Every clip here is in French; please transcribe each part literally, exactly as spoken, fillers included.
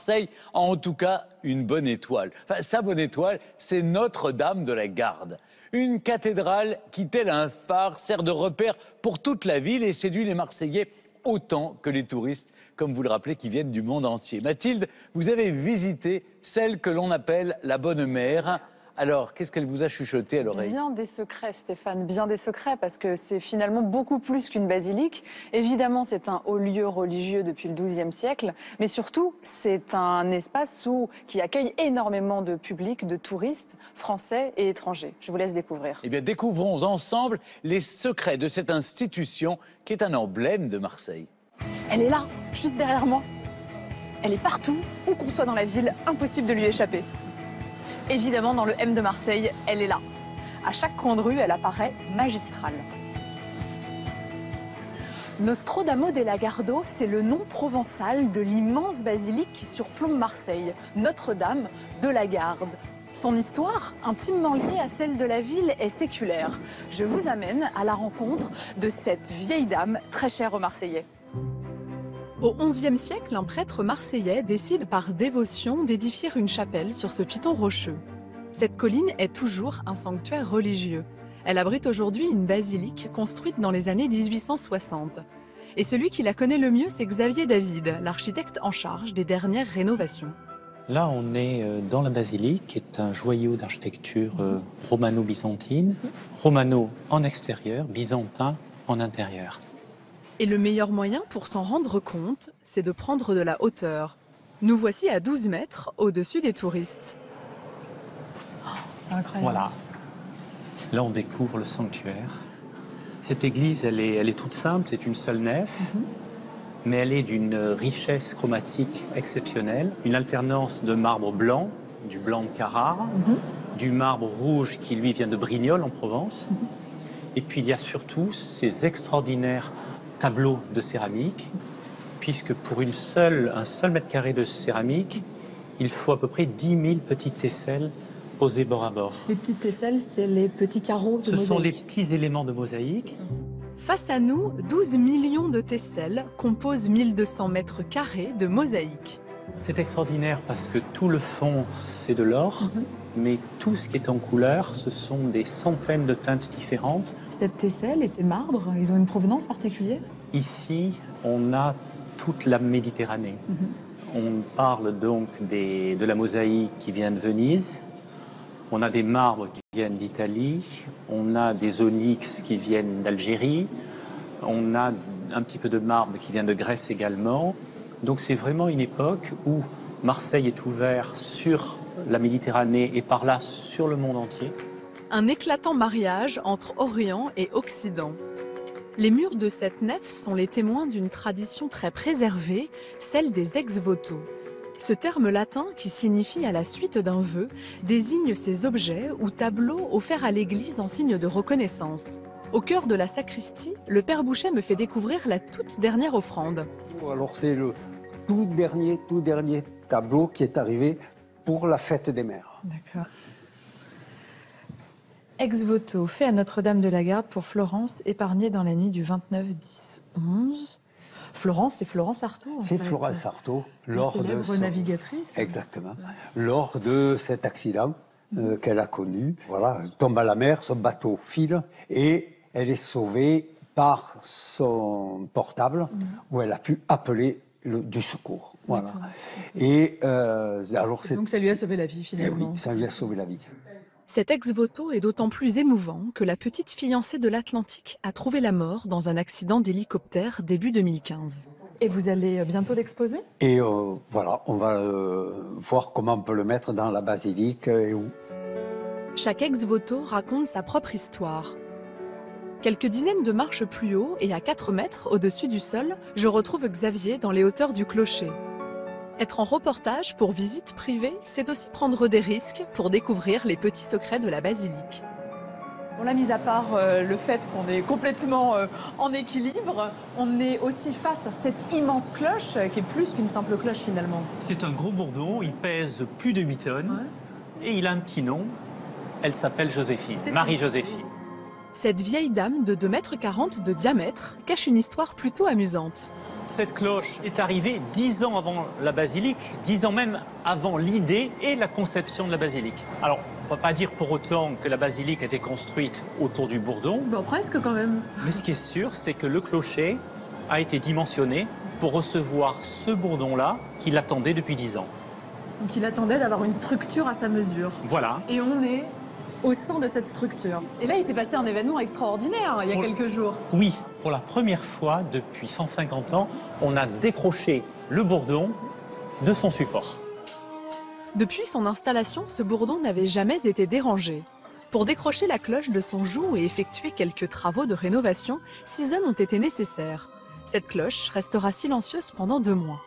Marseille a en tout cas une bonne étoile. Enfin, sa bonne étoile, c'est Notre-Dame de la Garde. Une cathédrale qui, tel un phare, sert de repère pour toute la ville et séduit les Marseillais autant que les touristes, comme vous le rappelez, qui viennent du monde entier. Mathilde, vous avez visité celle que l'on appelle la Bonne Mère. Alors, qu'est-ce qu'elle vous a chuchoté à l'oreille? Bien des secrets, Stéphane, bien des secrets, parce que c'est finalement beaucoup plus qu'une basilique. Évidemment, c'est un haut lieu religieux depuis le douzième siècle, mais surtout, c'est un espace où, qui accueille énormément de public, de touristes français et étrangers. Je vous laisse découvrir. Eh bien, découvrons ensemble les secrets de cette institution qui est un emblème de Marseille. Elle est là, juste derrière moi. Elle est partout, où qu'on soit dans la ville, impossible de lui échapper. Évidemment, dans le M de Marseille, elle est là. À chaque coin de rue, elle apparaît magistrale. Nostro-Damo della Gardo, c'est le nom provençal de l'immense basilique qui surplombe Marseille, Notre-Dame de la Garde. Son histoire, intimement liée à celle de la ville, est séculaire. Je vous amène à la rencontre de cette vieille dame très chère aux Marseillais. Au onzième siècle, un prêtre marseillais décide par dévotion d'édifier une chapelle sur ce piton rocheux. Cette colline est toujours un sanctuaire religieux. Elle abrite aujourd'hui une basilique construite dans les années mille huit cent soixante. Et celui qui la connaît le mieux, c'est Xavier David, l'architecte en charge des dernières rénovations. Là, on est dans la basilique, qui est un joyau d'architecture romano-byzantine. Romano en extérieur, byzantin en intérieur. Et le meilleur moyen pour s'en rendre compte, c'est de prendre de la hauteur. Nous voici à douze mètres au-dessus des touristes. Oh, c'est incroyable. Voilà. Là, on découvre le sanctuaire. Cette église, elle est, elle est toute simple, c'est une seule nef, mm-hmm. mais elle est d'une richesse chromatique exceptionnelle. Une alternance de marbre blanc, du blanc de Carrare, mm-hmm. du marbre rouge qui, lui, vient de Brignoles, en Provence. Mm-hmm. Et puis, il y a surtout ces extraordinaires tableau de céramique, puisque pour une seule, un seul mètre carré de céramique, il faut à peu près dix mille petites tesselles posées bord à bord. Les petites tesselles, c'est les petits carreaux de Ce mosaïque. sont les petits éléments de mosaïque. Face à nous, douze millions de tesselles composent mille deux cents mètres carrés de mosaïque. C'est extraordinaire parce que tout le fond, c'est de l'or, mm-hmm. mais tout ce qui est en couleur, ce sont des centaines de teintes différentes. Cette tesselle et ces marbres, ils ont une provenance particulière? Ici, on a toute la Méditerranée. Mm-hmm. On parle donc des, de la mosaïque qui vient de Venise, on a des marbres qui viennent d'Italie, on a des onyx qui viennent d'Algérie, on a un petit peu de marbre qui vient de Grèce également. Donc c'est vraiment une époque où Marseille est ouvert sur la Méditerranée et par là sur le monde entier. Un éclatant mariage entre Orient et Occident. Les murs de cette nef sont les témoins d'une tradition très préservée, celle des ex-voto. Ce terme latin, qui signifie à la suite d'un vœu, désigne ces objets ou tableaux offerts à l'église en signe de reconnaissance. Au cœur de la sacristie, le père Boucher me fait découvrir la toute dernière offrande. Alors c'est le tout dernier, tout dernier tableau qui est arrivé pour la fête des mères. D'accord. Ex-voto, fait à Notre-Dame de la Garde pour Florence, épargnée dans la nuit du vingt-neuf dix onze. Florence, c'est Florence Artaud. C'est Florence Artaud, lors la célèbre de son... navigatrice. Exactement. Ouais. Lors de cet accident euh, mmh. qu'elle a connu, voilà, elle tombe à la mer, son bateau file et elle est sauvée par son portable mmh. où elle a pu appeler le, du secours. Voilà. Et euh, alors c'est donc ça lui a sauvé la vie finalement. Et oui, ça lui a sauvé la vie. Cet ex-voto est d'autant plus émouvant que la petite fiancée de l'Atlantique a trouvé la mort dans un accident d'hélicoptère début deux mille quinze. Et vous allez bientôt l'exposer? Et euh, voilà, on va euh, voir comment on peut le mettre dans la basilique et où. Chaque ex-voto raconte sa propre histoire. Quelques dizaines de marches plus haut et à quatre mètres au-dessus du sol, je retrouve Xavier dans les hauteurs du clocher. Être en reportage pour visite privée, c'est aussi prendre des risques pour découvrir les petits secrets de la basilique. Bon, là, mis à part euh, le fait qu'on est complètement euh, en équilibre, on est aussi face à cette immense cloche euh, qui est plus qu'une simple cloche finalement. C'est un gros bourdon, il pèse plus de huit tonnes ouais. et il a un petit nom, elle s'appelle Joséphine, Marie-Joséphine. Cette vieille dame de deux mètres quarante de diamètre cache une histoire plutôt amusante. Cette cloche est arrivée dix ans avant la basilique, dix ans même avant l'idée et la conception de la basilique. Alors, on ne peut pas dire pour autant que la basilique a été construite autour du bourdon. Bon, presque quand même. Mais ce qui est sûr, c'est que le clocher a été dimensionné pour recevoir ce bourdon-là qui l'attendait depuis dix ans. Donc il attendait d'avoir une structure à sa mesure. Voilà. Et on est au sein de cette structure. Et là, il s'est passé un événement extraordinaire il y a Pour- quelques jours. Oui, pour la première fois depuis cent cinquante ans, on a décroché le bourdon de son support. Depuis son installation, ce bourdon n'avait jamais été dérangé. Pour décrocher la cloche de son joug et effectuer quelques travaux de rénovation, six hommes ont été nécessaires. Cette cloche restera silencieuse pendant deux mois.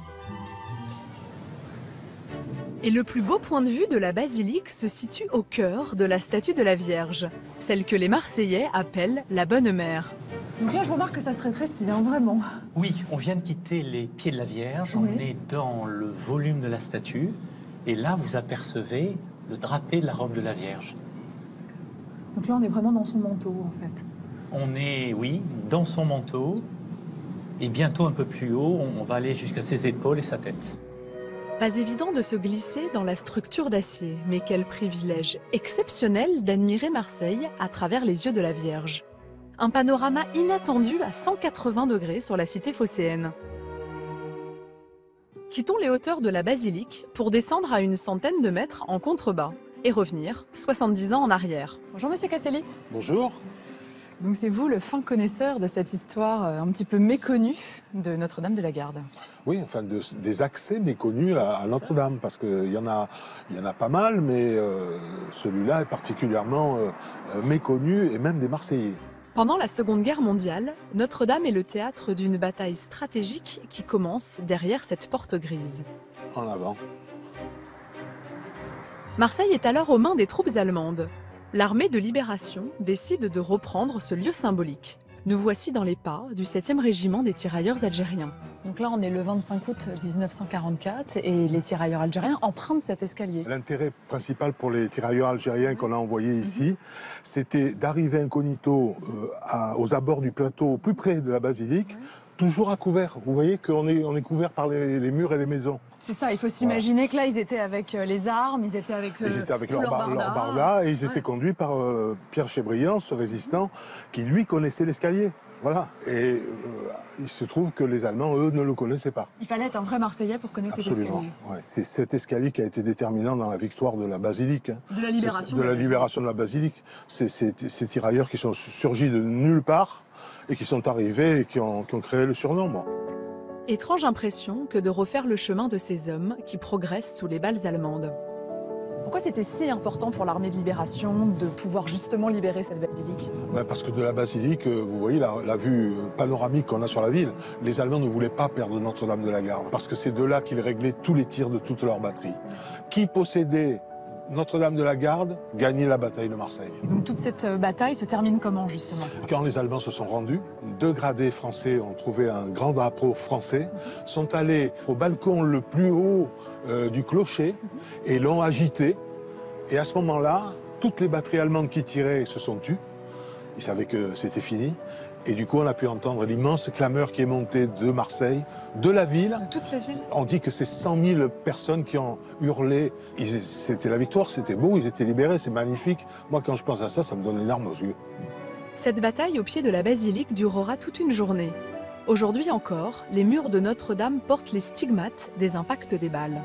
Et le plus beau point de vue de la basilique se situe au cœur de la statue de la Vierge, celle que les Marseillais appellent la Bonne Mère. Donc là, je remarque que ça se rétrécit, hein, vraiment. Oui, on vient de quitter les pieds de la Vierge, Oui. on est dans le volume de la statue, et là vous apercevez le drapé de la robe de la Vierge. Donc là, on est vraiment dans son manteau, en fait. On est, oui, dans son manteau, et bientôt un peu plus haut, on va aller jusqu'à ses épaules et sa tête. Pas évident de se glisser dans la structure d'acier, mais quel privilège exceptionnel d'admirer Marseille à travers les yeux de la Vierge. Un panorama inattendu à cent quatre-vingts degrés sur la cité phocéenne. Quittons les hauteurs de la basilique pour descendre à une centaine de mètres en contrebas et revenir soixante-dix ans en arrière. Bonjour Monsieur Casselli. Bonjour. Donc c'est vous le fin connaisseur de cette histoire euh, un petit peu méconnue de Notre-Dame de la Garde. Oui, enfin de- des accès méconnus à, à Notre-Dame, parce qu'il y en a, il y en a pas mal, mais euh, celui-là est particulièrement euh, euh, méconnu, et même des Marseillais. Pendant la Seconde Guerre mondiale, Notre-Dame est le théâtre d'une bataille stratégique qui commence derrière cette porte grise. En avant. Marseille est alors aux mains des troupes allemandes. L'armée de libération décide de reprendre ce lieu symbolique. Nous voici dans les pas du septième régiment des tirailleurs algériens. Donc là, on est le vingt-cinq août mille neuf cent quarante-quatre et les tirailleurs algériens empruntent cet escalier. L'intérêt principal pour les tirailleurs algériens qu'on a envoyés ici, c'était d'arriver incognito euh, à- aux abords du plateau, au plus près de la basilique, toujours à couvert. Vous voyez qu'on est, on est couvert par les, les murs et les maisons. C'est ça, il faut s'imaginer que là, ils étaient avec euh, les armes, ils étaient avec, euh, Ils étaient avec tout leur, bar- barda. leur barda, et ils étaient Ouais. conduits par euh, Pierre Chébriand, ce résistant, qui lui connaissait l'escalier. Voilà. Et euh, il se trouve que les Allemands, eux, ne le connaissaient pas. Il fallait être un vrai Marseillais pour connaître cet Absolument. escalier. Ouais. C'est cet escalier qui a été déterminant dans la victoire de la basilique. hein. De la libération C'est- de De la la libération de la basilique. C'est c'est- ces tirailleurs qui sont surgis de nulle part et qui sont arrivés et qui ont, qui ont créé le surnom. moi. Étrange impression que de refaire le chemin de ces hommes qui progressent sous les balles allemandes. Pourquoi c'était si important pour l'armée de libération de pouvoir justement libérer cette basilique? Ouais, parce que de la basilique, euh, vous voyez la, la vue panoramique qu'on a sur la ville, les Allemands ne voulaient pas perdre Notre-Dame de la Garde. Parce que c'est de là qu'ils réglaient tous les tirs de toute leur batterie. Qui possédait Notre-Dame de la Garde gagnait la bataille de Marseille. Et donc toute cette euh, bataille se termine comment justement? Quand les Allemands se sont rendus, deux gradés français ont trouvé un grand drapeau français, sont allés au balcon le plus haut euh, du clocher et l'ont agité. Et à ce moment-là, toutes les batteries allemandes qui tiraient se sont tues. Ils savaient que c'était fini. Et du coup, on a pu entendre l'immense clameur qui est montée de Marseille, de la ville. De toute la ville? On dit que c'est cent mille personnes qui ont hurlé. Ils- C'était la victoire, c'était beau, ils étaient libérés, c'est magnifique. Moi, quand je pense à ça, ça me donne les larmes aux yeux. Cette bataille au pied de la basilique durera toute une journée. Aujourd'hui encore, les murs de Notre-Dame portent les stigmates des impacts des balles.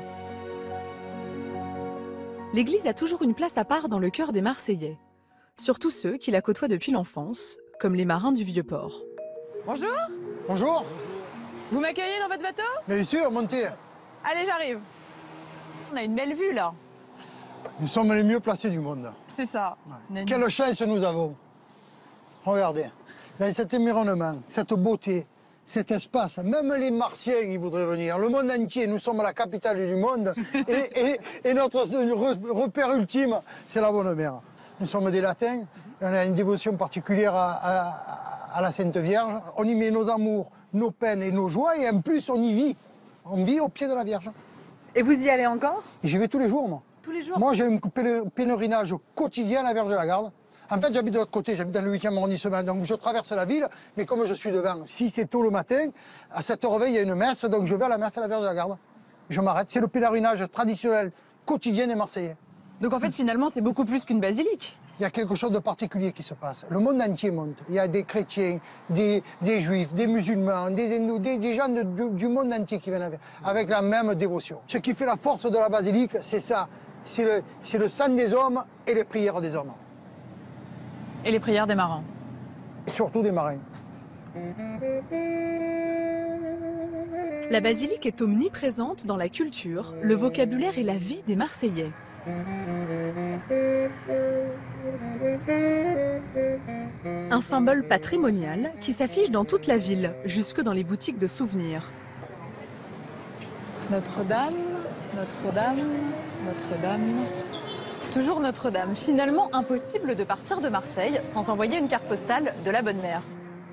L'église a toujours une place à part dans le cœur des Marseillais. Surtout ceux qui la côtoient depuis l'enfance, comme les marins du Vieux-Port. Bonjour, Bonjour, vous m'accueillez dans votre bateau? bien sûr, montez. Allez, j'arrive. On a une belle vue là. Nous sommes les mieux placés du monde. C'est ça. On a une- Quelle chance nous avons. Regardez, dans cet environnement, cette beauté, cet espace, même les Martiens, ils voudraient venir. Le monde entier, nous sommes la capitale du monde. et, et- et notre re- repère ultime, c'est la Bonne Mère. Nous sommes des Latins, et on a une dévotion particulière à, à- à la Sainte Vierge. On y met nos amours, nos peines et nos joies, et en plus, on y vit. On vit au pied de la Vierge. Et vous y allez encore? Et j'y vais tous les jours, moi. Tous les jours? Moi, j'ai un pèle- pèlerinage quotidien à la Vierge de la Garde. En fait, j'habite de l'autre côté, j'habite dans le huitième arrondissement, donc je traverse la ville, mais comme je suis devant, si c'est tôt le matin, à sept heures vingt, il y a une messe, donc je vais à la messe à la Vierge de la Garde. Je m'arrête. C'est le pèlerinage traditionnel quotidien des Marseillais. Donc en fait, finalement, c'est beaucoup plus qu'une basilique. Il y a quelque chose de particulier qui se passe. Le monde entier monte. Il y a des chrétiens, des, des juifs, des musulmans, des hindous, des, des gens de, du, du monde entier qui viennent avec, avec la même dévotion. Ce qui fait la force de la basilique, c'est ça. C'est le, c'est le sang des hommes et les prières des hommes. Et les prières des marins. Et surtout des marins. La basilique est omniprésente dans la culture, le vocabulaire et la vie des Marseillais. Un symbole patrimonial qui s'affiche dans toute la ville, jusque dans les boutiques de souvenirs. Notre-Dame, Notre-Dame, Notre-Dame. Toujours Notre-Dame. Finalement, impossible de partir de Marseille sans envoyer une carte postale de la Bonne Mère.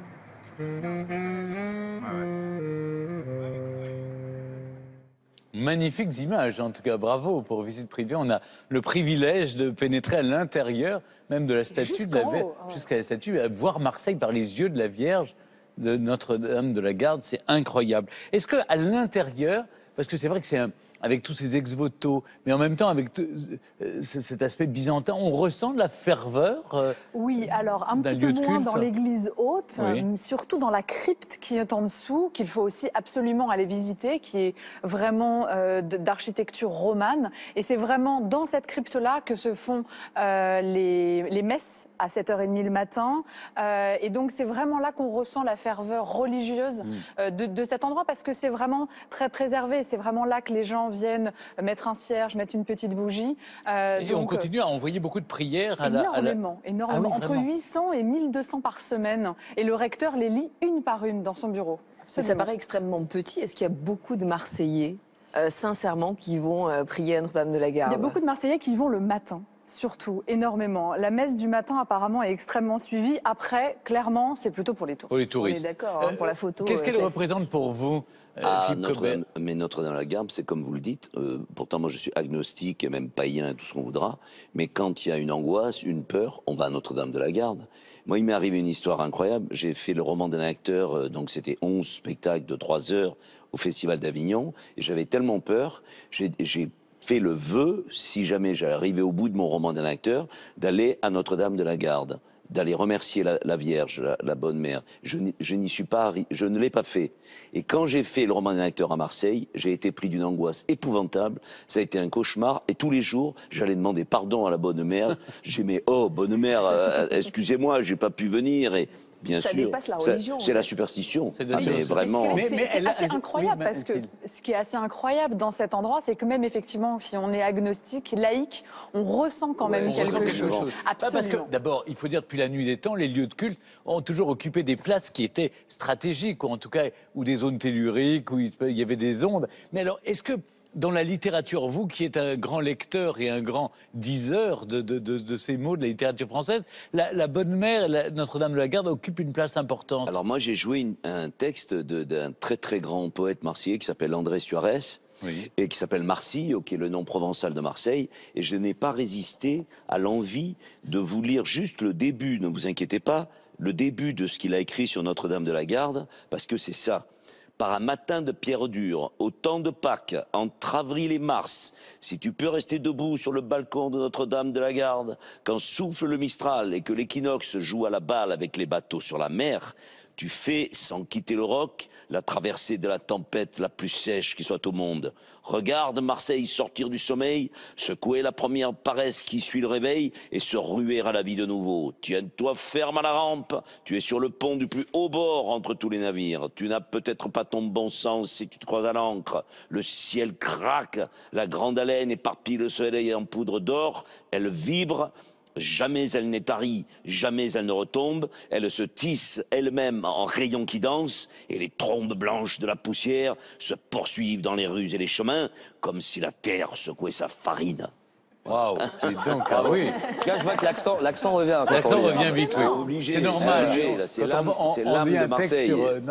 Magnifiques images, en tout cas, bravo pour Visite Privée. On a le privilège de pénétrer à l'intérieur, même de la statue de la Vierge, jusqu'à la statue, à voir Marseille par les yeux de la Vierge de Notre-Dame de la Garde, c'est incroyable. Est-ce qu'à l'intérieur, parce que c'est vrai que c'est un, avec tous ces ex-voto, mais en même temps avec tout, euh, cet aspect byzantin, on ressent de la ferveur euh, Oui, alors un petit peu moins dans l'église haute, oui. euh, surtout dans la crypte qui est en dessous, qu'il faut aussi absolument aller visiter, qui est vraiment euh, d'architecture romane. Et c'est vraiment dans cette crypte-là que se font euh, les, les messes à sept heures trente le matin. Euh, et donc c'est vraiment là qu'on ressent la ferveur religieuse mmh. euh, de, de cet endroit, parce que c'est vraiment très préservé. C'est vraiment là que les gens viennent mettre un cierge, mettre une petite bougie. Euh, et donc, on continue à envoyer beaucoup de prières à énormément, la, à la... énormément. Ah oui, entre vraiment. huit cents et mille deux cents par semaine. Et le recteur les lit une par une dans son bureau. Mais ça paraît extrêmement petit. Est-ce qu'il y a beaucoup de Marseillais, euh, sincèrement, qui vont euh, prier à Notre-Dame de la Garde? Il y a beaucoup de Marseillais qui y vont le matin. Surtout, énormément. La messe du matin, apparemment, est extrêmement suivie. Après, clairement, c'est plutôt pour les touristes. Pour les touristes. On est d'accord, hein, pour la photo. Qu'est-ce euh, qu'elle classique. représente pour vous, euh, Ah, Philippe Cobel? Notre, mais Notre-Dame-de-la-Garde, c'est comme vous le dites. Euh, pourtant, moi, je suis agnostique et même païen, tout ce qu'on voudra. Mais quand il y a une angoisse, une peur, on va à Notre-Dame-de-la-Garde. Moi, il m'est arrivé une histoire incroyable. J'ai fait le roman d'un acteur, euh, donc c'était onze spectacles de trois heures au Festival d'Avignon. Et j'avais tellement peur, j'ai fait le vœu, si jamais j'arrivais au bout de mon roman d'un acteur, d'aller à Notre-Dame-de-la-Garde, d'aller remercier la, la Vierge, la, la Bonne Mère. Je n'y suis pas, je ne l'ai pas fait. Et quand j'ai fait le roman d'un acteur à Marseille, j'ai été pris d'une angoisse épouvantable. Ça a été un cauchemar. Et tous les jours, j'allais demander pardon à la Bonne Mère. J'ai dit, mais oh, Bonne Mère, euh, excusez-moi, j'ai pas pu venir. Et bien ça sûr, dépasse la religion. C'est la superstition. C'est ah, mais vraiment. C'est mais elle a- assez incroyable, oui, parce que Mathilde. ce qui est assez incroyable dans cet endroit, c'est que même effectivement, si on est agnostique, laïque, on ressent quand même Ouais, on quelque, ressent chose. quelque chose. Pas parce que, Absolument. d'abord, il faut dire, depuis la nuit des temps, les lieux de culte ont toujours occupé des places qui étaient stratégiques, ou en tout cas, ou des zones telluriques, où il se- il y avait des ondes. Mais alors, est-ce que, dans la littérature, vous qui êtes un grand lecteur et un grand diseur de, de, de, de ces mots de la littérature française, la, la Bonne Mère, la- Notre-Dame de la Garde, occupe une place importante? Alors moi, j'ai joué une- un texte de- d'un très très grand poète marseillais qui s'appelle André Suarez. Oui. Et qui s'appelle Marsillo, qui est le nom provençal de Marseille. Et je n'ai pas résisté à l'envie de vous lire juste le début, ne vous inquiétez pas, le début de ce qu'il a écrit sur Notre-Dame de la Garde, parce que c'est ça. Par un matin de pierre dure, au temps de Pâques, entre avril et mars, si tu peux rester debout sur le balcon de Notre-Dame de la Garde, quand souffle le Mistral et que l'équinoxe joue à la balle avec les bateaux sur la mer, tu fais, sans quitter le roc, la traversée de la tempête la plus sèche qui soit au monde. Regarde Marseille sortir du sommeil, secouer la première paresse qui suit le réveil et se ruer à la vie de nouveau. Tiens-toi ferme à la rampe, tu es sur le pont du plus haut bord entre tous les navires. Tu n'as peut-être pas ton bon sens si tu te croises à l'ancre. Le ciel craque, la grande haleine éparpille le soleil en poudre d'or, elle vibre. Jamais elle n'est tarie, jamais elle ne retombe, elle se tisse elle-même en rayons qui dansent, et les trombes blanches de la poussière se poursuivent dans les rues et les chemins, comme si la terre secouait sa farine. Waouh! Et donc, ah oui, Là, je vois que l'accent l'accent revient. quand l'accent on lit. revient vite, oui. Obligé, C'est normal. obligé, là, c'est Quand l'âme- on- on- c'est on l'âme lit de un texte Marseille. sur, euh,